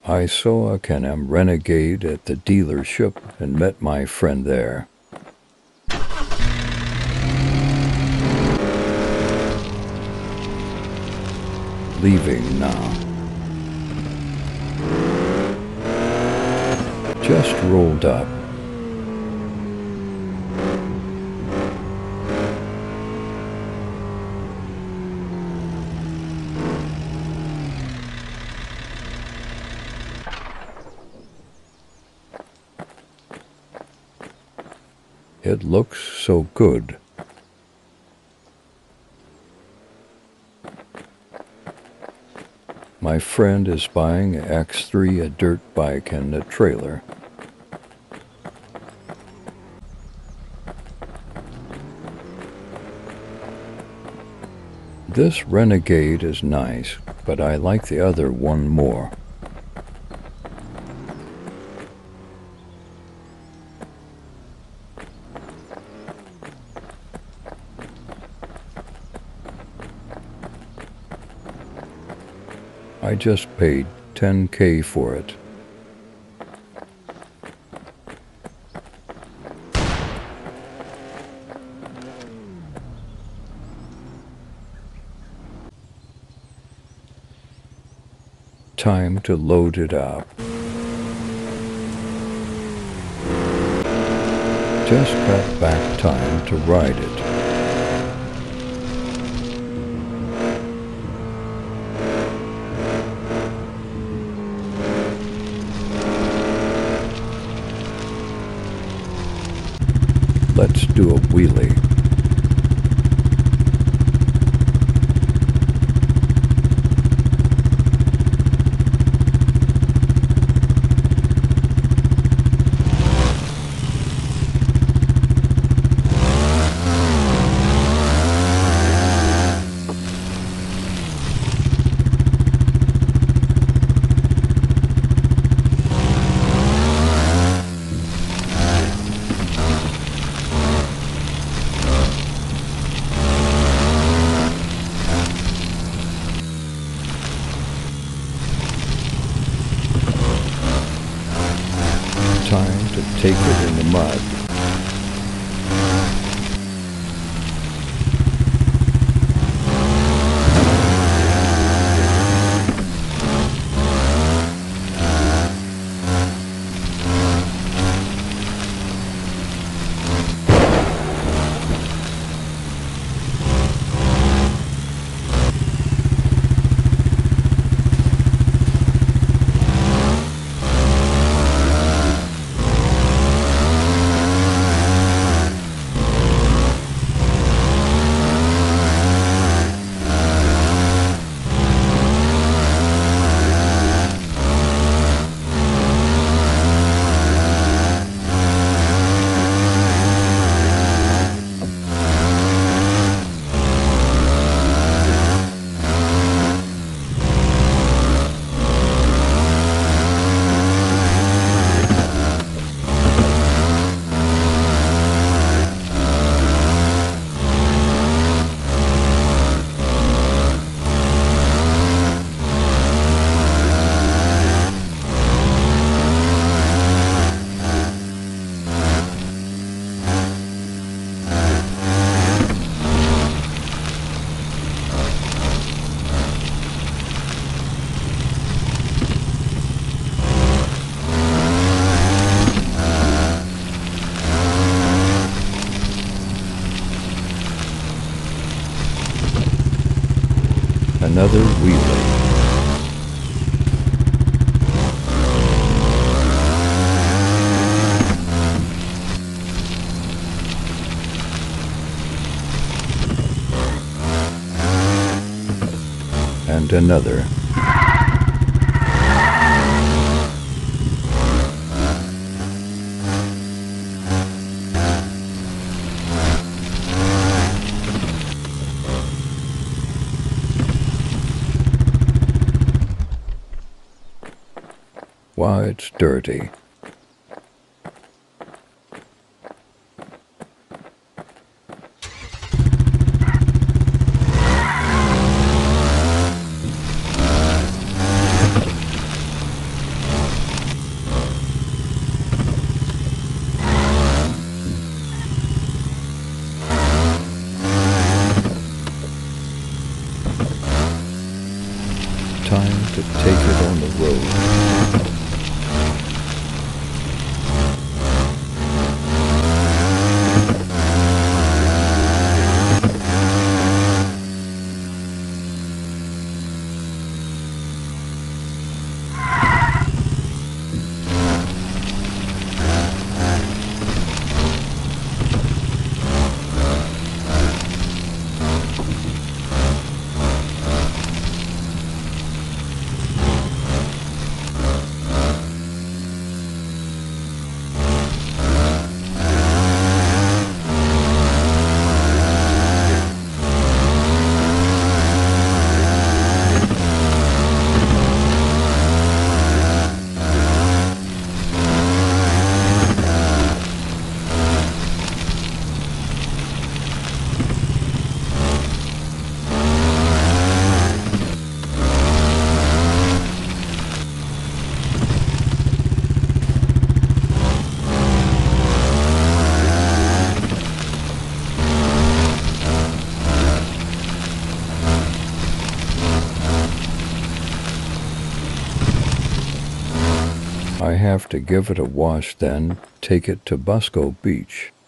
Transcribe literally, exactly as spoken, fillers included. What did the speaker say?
I saw a Can Am Renegade at the dealership and met my friend there. Leaving now. Just rolled up. It looks so good. My friend is buying a X three, a dirt bike, and a trailer. This Renegade is nice, but I like the other one more. I just paid ten K for it. Time to load it up. Just got back time to ride it. Let's do a wheelie. Time to take it in the mud. Another wheelie. And another. Wow, it's dirty. time to take it on the road. I have to give it a wash, then take it to Busco Beach.